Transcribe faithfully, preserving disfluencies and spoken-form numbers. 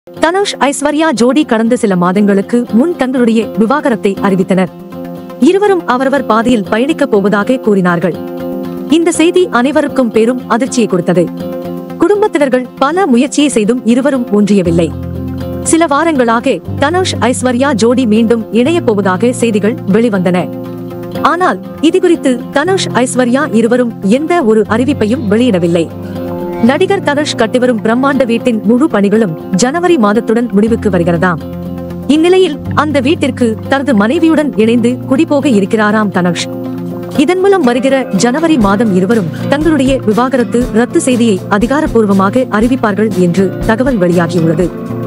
தனுஷ் ஐஸ்வர்யா ஜோடி கடந்த சில மாதங்களுக்கு முன் தங்களுடைய விவாகரத்தை அறிவித்தனர். இருவரும் அவரவர் பாதையில் பயணிக்கப் போவதாக கூறினார்கள். இந்த செய்தி அனைவருக்கும் பெரும் அதிர்ச்சியை கொடுத்தது. குடும்பத்தினர்கள் பல முயற்சியை செய்தும் இருவரும் ஒன்றியவில்லை. சில வாரங்களாக தனுஷ் ஐஸ்வர்யா ஜோடி மீண்டும் இணையப் போவதாக செய்திகள் வெளிவந்தன. ஆனால் இது குறித்து தனுஷ் ஐஸ்வர்யா இருவரும் எந்த ஒரு அறிவிப்பையும் வெளியிடவில்லை. நடிகர் தனுஷ் கட்டிவரும் பிரம்மாண்ட வீட்டின் முழு பணிகளும் ஜனவரி மாதத்துடன் முடிவுக்கு வருகிறதாம். இந்நிலையில் அந்த வீட்டிற்கு தனது மனைவியுடன் இணைந்து குடிபோக இருக்கிறாராம் தனுஷ். இதன் மூலம் வருகிற ஜனவரி மாதம் இருவரும் தங்களுடைய விவாகரத்து ரத்து செய்தியை அதிகாரப்பூர்வமாக அறிவிப்பார்கள் என்று தகவல் வெளியாகியுள்ளது.